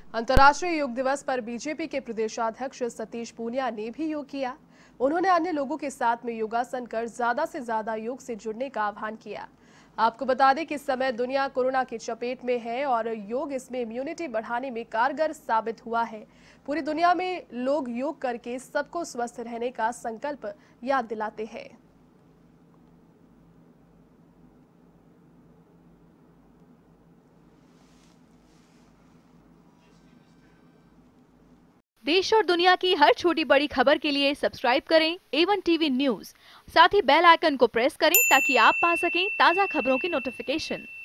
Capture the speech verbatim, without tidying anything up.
अंतर्राष्ट्रीय योग दिवस पर बीजेपी के प्रदेशाध्यक्ष सतीश पूनिया ने भी योग किया। उन्होंने अन्य लोगों के साथ में योगासन कर ज्यादा से ज्यादा योग से जुड़ने का आह्वान किया। आपको बता दें कि इस समय दुनिया कोरोना की चपेट में है और योग इसमें इम्यूनिटी बढ़ाने में कारगर साबित हुआ है। पूरी दुनिया में लोग योग करके सबको स्वस्थ रहने का संकल्प याद दिलाते हैं। देश और दुनिया की हर छोटी बड़ी खबर के लिए सब्सक्राइब करें ए वन टीवी न्यूज़। साथ ही बेल आइकन को प्रेस करें ताकि आप पा सकें ताज़ा खबरों की नोटिफिकेशन।